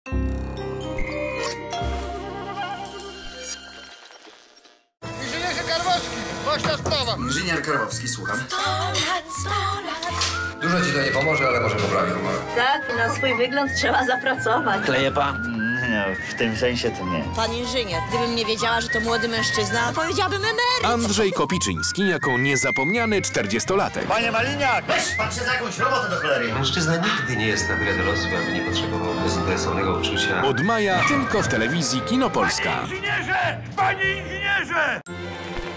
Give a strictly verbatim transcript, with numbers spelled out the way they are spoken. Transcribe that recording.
Inżynierze Karwowski, wasza sprawa. Inżynier Karwowski, słucham. sto lat, sto lat. Dużo ci to nie pomoże, ale może poprawi humor. Tak, na swój wygląd trzeba zapracować. Kleje pan? Nie, w tym sensie to nie. Pan inżynier, gdybym nie wiedziała, że to młody mężczyzna, to powiedziałabym emeryt. Andrzej Kopiczyński jako niezapomniany czterdziestolatek. Panie Maliniak! Weź pan się za jakąś robotę do cholery. Mężczyzna nigdy nie jest na tyle dorosły, aby nie potrzebował bezinteresownego uczucia. Od maja tylko w telewizji Kino Polska. Panie inżynierze! Panie inżynierze!